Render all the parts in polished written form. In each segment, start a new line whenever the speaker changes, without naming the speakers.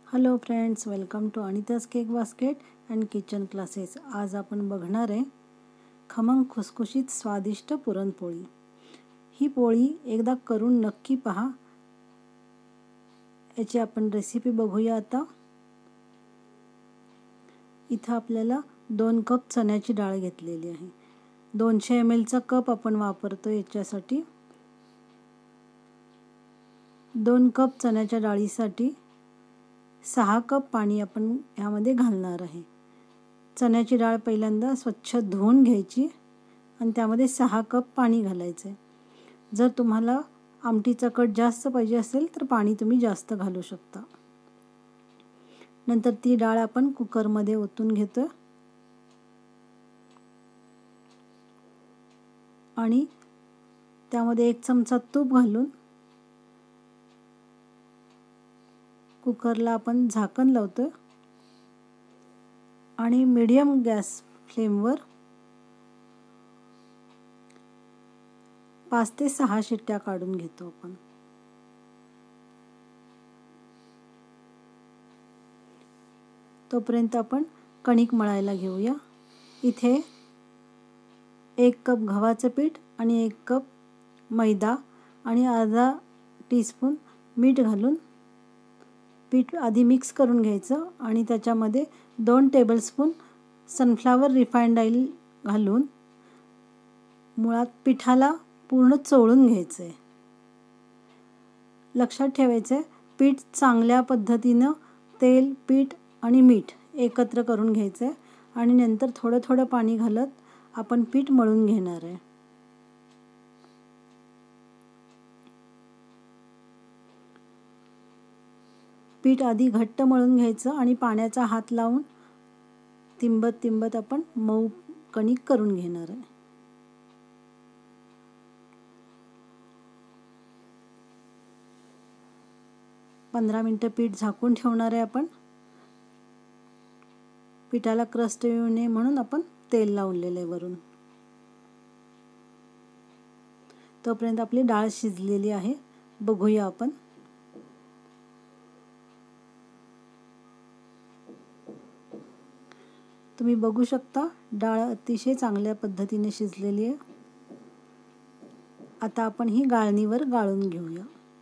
Hello friends, welcome to Anita's cake basket and kitchen classes. आज आपण बघणार आहे खमंग खुसखुशीत स्वादिष्ट पुरणपोळी। ही पोळी एकदा करून नक्की पहा। याची आपण रेसिपी बघूया आता। इथं आपल्याला 2 कप चण्याची डाळ घेतलेली आहे। 200 ml चा कप आपण वापरतो याच्यासाठी। 2 कप चण्याच्या डाळीसाठी 6 कप पाणी आपण यामध्ये घालणार आहे। चण्याची डाळ पहिल्यांदा स्वच्छ धुवून घ्यायची आणि त्यामध्ये 6 कप पाणी घालायचे। जर तुम्हाला आमटीचा कट जास्त पाहिजे असेल तर पाणी तुम्ही जास्त घालू शकता। नंतर ती डाळ आपण कुकरमध्ये ओतून घेतो आणि त्यामध्ये 1 चमचा तूप घालून कुकरला आपण झाकण लावतो आणि मीडियम गॅस फ्लेमवर 5 ते 6 शिट्ट्या काढून घेतो आपण। तोपर्यंत आपण कणिक मळायला घेऊया। इथे 1 कप गव्हाचं पीठ आणि 1 कप मैदा आणि अर्धा टीस्पून मीठ घालून पीठ आधी मिक्स करून घ्यायचं आणि त्याच्यामध्ये 2 टेबलस्पून सनफ्लॉवर रिफाइंड ऑइल घालून मुळात पिठाला पूर्ण चोळून घ्यायचं आहे। लक्षात ठेवायचं पीठ चांगल्या पद्धतीनं तेल, पीठ आणि मीठ एकत्र करून घ्यायचं आणि नंतर थोडं थोडं पाणी घालत आपण पीठ मळून घेणार आहे। पीठ आधी घट्ट मळून घ्यायचं आणि पाण्याचा हात लावून तिंबत आपण मऊ कणिक करून घेणार आहे। पंधरा मिनिटं पीठ झाकून ठेवणार आहे आपण। पिठाला क्रस्ट येऊ नये म्हणून आपण तेल लावलेलं आहे वरून। तोपर्यंत आपली डाळ शिजलेली आहे, बघूया आपण। तुम्ही बघू शकता डाळ अतिशय चांगल्या पद्धतीने शिजलेली आहे। आता आपण ही गाळणीवर गाळून घेऊया।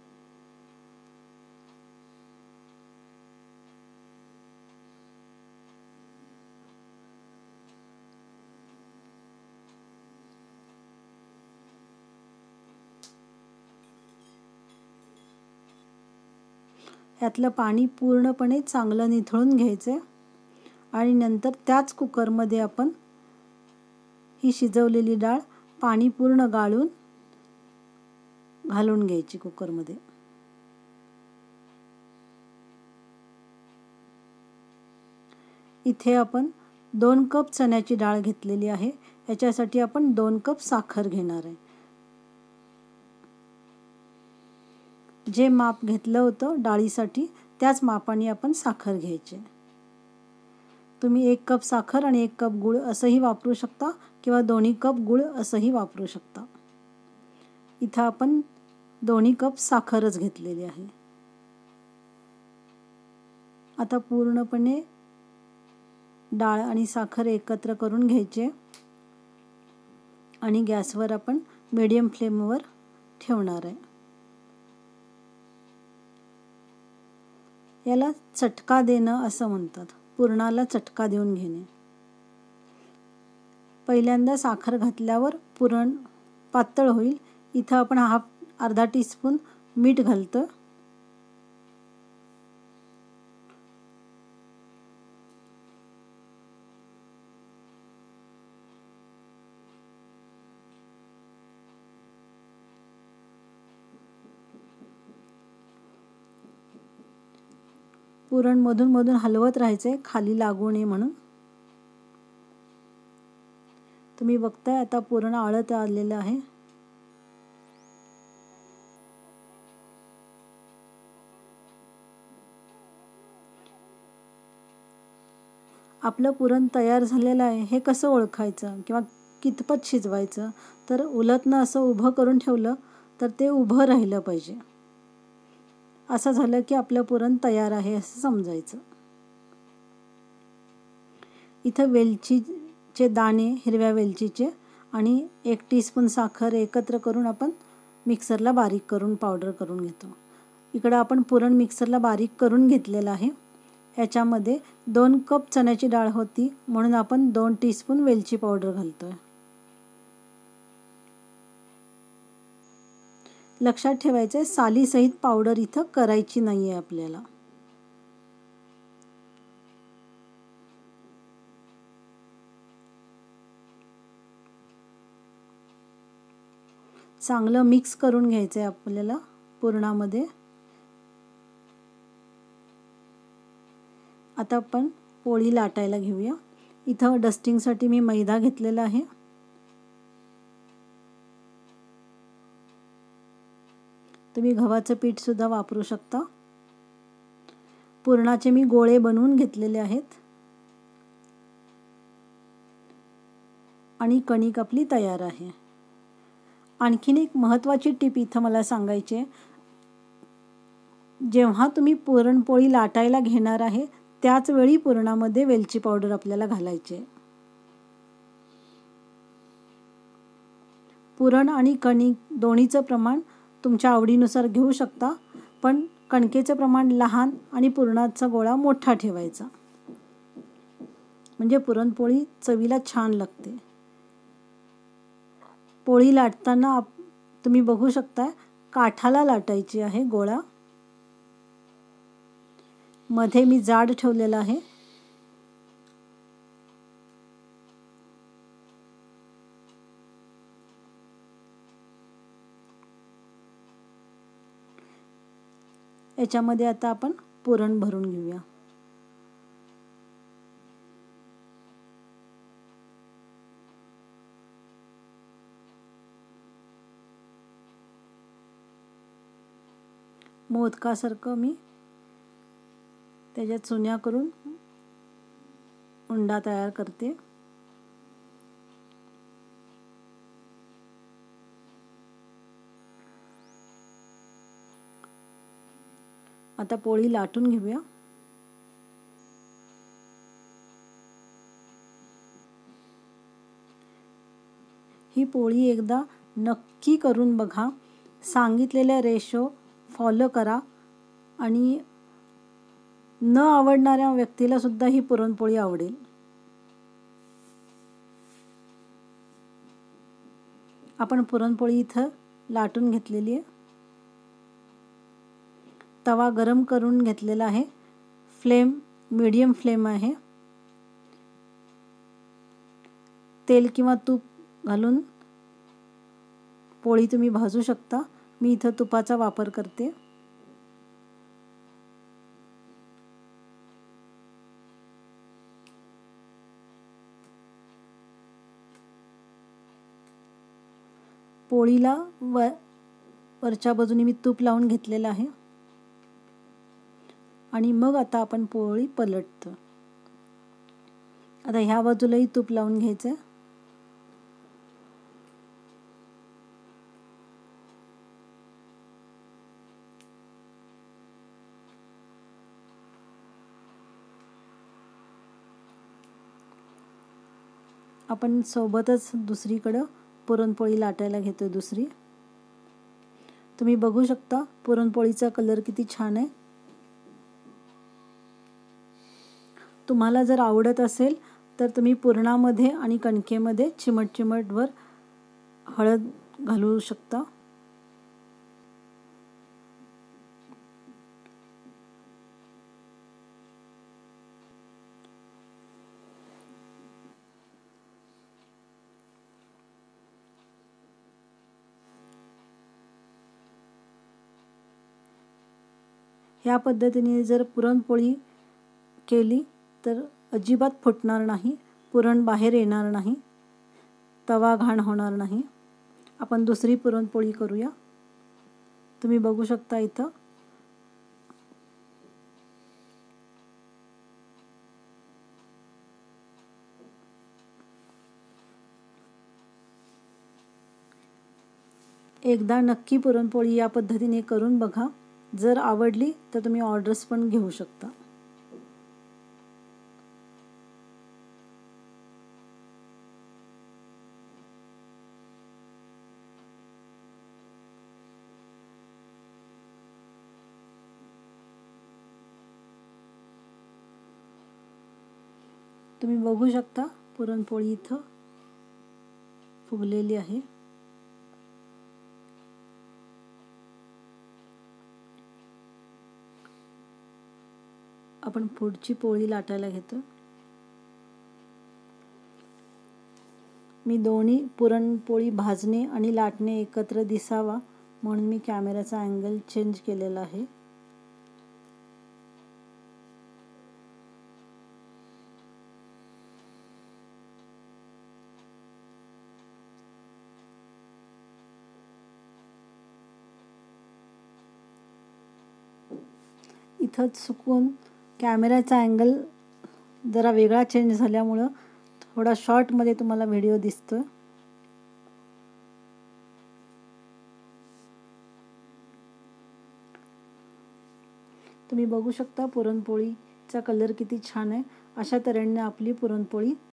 यातलं पाणी पूर्णपणे चांगलं निथळून घ्यायचं आणि नंतर त्याच कुकरमध्ये आपण ही शिजवलेली डाळ पाणी पूर्ण गाळून घालून घ्यायची कुकरमध्ये। इथे आपण 2 कप चण्याची डाळ घेतलेली आहे। याच्यासाठी आपण 2 कप साखर घेणार आहे। जे माप घेतलं होतं डाळीसाठी त्याच मापाने आपण साखर घ्यायची। तुम्ही 1 कप साखर आणि 1 कप गूळ असंही वापरू शकता किंवा दोन्ही कप गूळ असंही वापरू शकता। इथं आपण दोन्ही कप साखरच घेतलेली आहे। आता पूर्णपणे डाळ आणि साखर एकत्र करून घ्यायचे आणि गॅसवर आपण मीडियम फ्लेमवर ठेवणार आहे। याला चटका देणं असं म्हणतात, पुरणाला चटका देऊन घेणे। पहिल्यांदा साखर घातल्यावर पुरण पातळ होईल। इथं आपण अर्धा टीस्पून मीठ घालतो पुरण मधून मधून हलवत राहायचे खाली लागू नये म्हणून। तुम्ही बघताय आता पुरण आळत आलेलं आहे। आपलं पुरण तयार झालेलं आहे हे कसं ओळखायचं किंवा कितपत शिजवायचं? तर उलटनं असं उभं करून ठेवलं तर ते उभं राहिलं पाहिजे। असं झालं की आपलं पुरण तयार आहे असं समजायचं. इथं वेलचीचे दाणे, हिरव्या वेलचीचे आणि 1 टीस्पून साखर एकत्र करून आपण मिक्सरला बारीक करून पावडर करून घेतो. इकडं आपण पुरण मिक्सरला बारीक करून घेतलेलं आहे. याच्यामध्ये 2 कप चण्याची डाळ होती म्हणून आपण 2 टीस्पून वेलची पावडर घालतोय. लक्षात ठेवायचं सालीसहित पावडर इथं करायची नाही आहे आपल्याला. चांगलं मिक्स करून घ्यायचं आहे आपल्याला पुरणामध्ये. आता आपण पोळी लाटायला घेऊया. इथं डस्टिंगसाठी मी मैदा घेतलेला आहे. तुम्ही गव्हाचं पीठ सुद्धा वापरू शकता. पुरणाचे मी गोळे बनवून घेतलेले आहेत आणि कणिक आपली तयार आहे. आणखीन एक महत्त्वाची टीप इथं मला सांगायची आहे. जेव्हा तुम्ही पुरणपोळी लाटायला घेणार आहे त्याच वेळी पुरणामध्ये वेलची पावडर आपल्याला घालायची आहे. पुरण आणि कणिक दोन्हीचं प्रमाण तुमच्या आवडीनुसार घेऊ शकता, पण कणकेचं प्रमाण लहान आणि पुरणाचा गोळा मोठा ठेवायचा, म्हणजे पुरणपोळी चवीला छान लागते. पोळी लाटताना तुम्ही बघू शकता काठाला लाटायची आहे गोळा. मध्ये मी जाड ठेवलेला आहे. याच्यामध्ये आता आपण पुरण भरून घेऊया. मोदकासारखं मी त्याच्या चुन्या करून उंडा तयार करते. आता पोळी लाटून घेऊया. ही पोळी एकदा नक्की करून बघा. सांगितलेल्या रेशो फॉलो करा आणि न आवडणाऱ्या व्यक्तीला सुद्धा ही पुरणपोळी आवडेल. आपण पुरणपोळी इथं लाटून घेतलेली आहे. तवा गरम करून घेतलेला आहे. फ्लेम मीडियम फ्लेम आहे. तेल किंवा तूप घालून पोळी तुम्ही भाजू शकता. मी इथं तुपाचा वापर करते. पोळीला वरच्या बाजूने मी तूप लावून घेतलेलं आहे आणि मग आता आपण पोळी पलटतो. आता ह्या बाजूलाही तूप लावून घ्यायचं. आपण सोबतच दुसरीकडं पुरणपोळी लाटायला घेतोय दुसरी. तुम्ही बघू शकता पुरणपोळीचा कलर किती छान आहे. तुम्हाला जर आवडत असेल तर तुम्ही पुरणामध्ये आणि कणकेमध्ये चिमटचिमटभर हळद घालू शकता. ह्या पद्धतीने जर पुरणपोळी केली तर अजिबात फुटणार नाही, पुरण बाहेर येणार नाही, तवा घाण होणार नाही. आपण दुसरी पुरणपोळी करूया. तुम्ही बघू शकता इथं एकदा नक्की पुरणपोळी या पद्धतीने करून बघा. जर आवडली तर तुम्ही ऑर्डर्स पण घेऊ शकता. तुम्ही बघू शकता पुरणपोळी इथं फुगलेली आहे. आपण पुढची पोळी लाटायला घेतो. मी दोन्ही पुरणपोळी भाजणे आणि लाटणे एकत्र दिसावा म्हणून मी कॅमेराचा अँगल चेंज केलेला आहे. इथं चुकून कॅमेराचा अँगल जरा वेगळा चेंज झाल्यामुळं थोडा शॉर्टमध्ये तुम्हाला व्हिडिओ दिसतोय. तुम्ही बघू शकता पुरणपोळीचा कलर किती छान आहे. अशा तऱ्हेने आपली पुरणपोळी